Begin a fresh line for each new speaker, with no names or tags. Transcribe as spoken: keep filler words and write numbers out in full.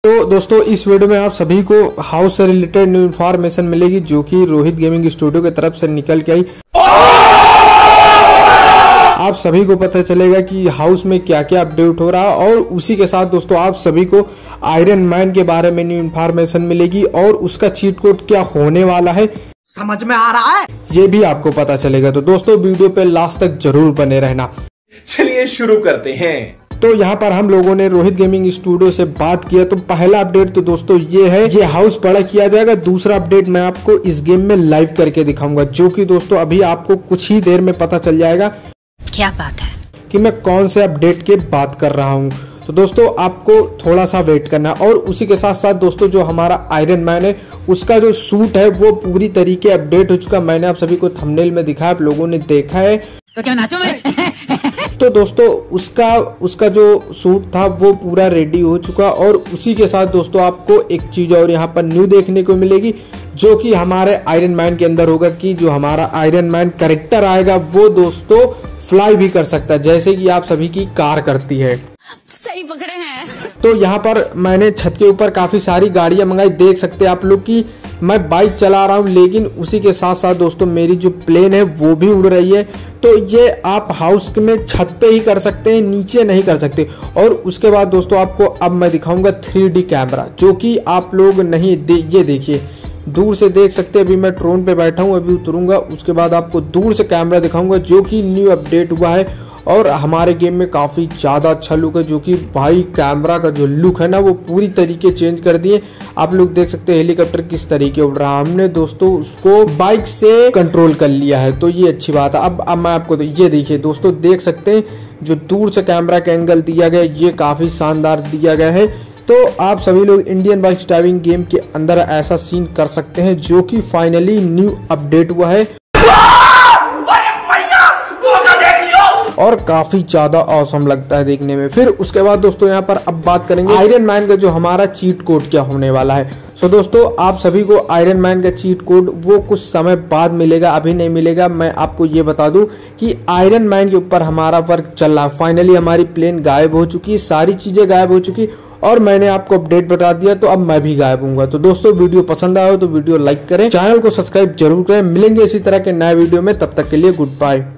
तो दोस्तों इस वीडियो में आप सभी को हाउस से रिलेटेड न्यू इन्फॉर्मेशन मिलेगी जो कि रोहित गेमिंग स्टूडियो की तरफ से निकल के आई। आप सभी को पता चलेगा कि हाउस में क्या क्या अपडेट हो रहा है और उसी के साथ दोस्तों आप सभी को आयरन मैन के बारे में न्यू इन्फॉर्मेशन मिलेगी और उसका चीट कोड क्या होने वाला है
समझ में आ रहा है, ये
भी आपको पता चलेगा। तो दोस्तों वीडियो पे लास्ट तक जरूर बने रहना।
चलिए शुरू करते हैं।
तो यहाँ पर हम लोगों ने रोहित गेमिंग स्टूडियो से बात किया। तो पहला अपडेट तो दोस्तों ये है, ये हाउस बड़ा किया जाएगा। दूसरा अपडेट मैं आपको इस गेम में लाइव करके दिखाऊंगा जो कि दोस्तों अभी आपको कुछ ही देर में पता चल जाएगा
क्या बात है
कि मैं कौन से अपडेट की बात कर रहा हूँ। तो दोस्तों आपको थोड़ा सा वेट करना है। और उसी के साथ साथ दोस्तों जो हमारा आयरन मैन है उसका जो सूट है वो पूरी तरीके अपडेट हो चुका। मैंने आप सभी को थंबनेल में दिखाया, आप लोगों ने देखा है।
तो क्या नाचो मैं?
तो दोस्तों उसका उसका जो सूट था वो पूरा रेडी हो चुका। और उसी के साथ दोस्तों आपको एक चीज और यहाँ पर न्यू देखने को मिलेगी जो कि हमारे आयरन मैन के अंदर होगा कि जो हमारा आयरन मैन कैरेक्टर आएगा वो दोस्तों फ्लाई भी कर सकता है जैसे कि आप सभी की कार करती है।
सही पकड़े हैं।
तो यहाँ पर मैंने छत के ऊपर काफी सारी गाड़ियां मंगाई, देख सकते हैं आप लोग कि मैं बाइक चला रहा हूँ लेकिन उसी के साथ साथ दोस्तों मेरी जो प्लेन है वो भी उड़ रही है। तो ये आप हाउस में छत पे ही कर सकते हैं, नीचे नहीं कर सकते। और उसके बाद दोस्तों आपको अब मैं दिखाऊंगा थ्री डी कैमरा जो कि आप लोग नहीं दे, ये देखिए दूर से देख सकते हैं। अभी मैं ट्रोन पे बैठा हूँ, अभी उतरूंगा, उसके बाद आपको दूर से कैमरा दिखाऊंगा जो कि न्यू अपडेट हुआ है और हमारे गेम में काफी ज्यादा अच्छा लुक है। जो कि भाई कैमरा का जो लुक है ना वो पूरी तरीके चेंज कर दिए। आप लोग देख सकते हैं हेलीकॉप्टर किस तरीके उड़ रहा है, हमने दोस्तों उसको बाइक से कंट्रोल कर लिया है तो ये अच्छी बात है। अब अब मैं आपको ये देखिए दोस्तों, देख सकते हैं जो दूर से कैमरा का एंगल दिया गया ये काफी शानदार दिया गया है। तो आप सभी लोग इंडियन बाइक ड्राइविंग गेम के अंदर ऐसा सीन कर सकते हैं जो कि फाइनली न्यू अपडेट हुआ है और काफी ज्यादा औसम लगता है देखने में। फिर उसके बाद दोस्तों यहाँ पर अब बात करेंगे आयरन मैन का जो हमारा चीट कोड क्या होने वाला है। सो दोस्तों आप सभी को आयरन मैन का चीट कोड वो कुछ समय बाद मिलेगा, अभी नहीं मिलेगा। मैं आपको ये बता दूं कि आयरन मैन के ऊपर हमारा वर्क चल रहा है। फाइनली हमारी प्लेन गायब हो चुकी है, सारी चीजें गायब हो चुकी और मैंने आपको अपडेट बता दिया तो अब मैं भी गायब हूँगा। तो दोस्तों वीडियो पसंद आया हो तो वीडियो लाइक करें, चैनल को सब्सक्राइब जरूर करें। मिलेंगे इसी तरह के नए वीडियो में, तब तक के लिए गुड बाय।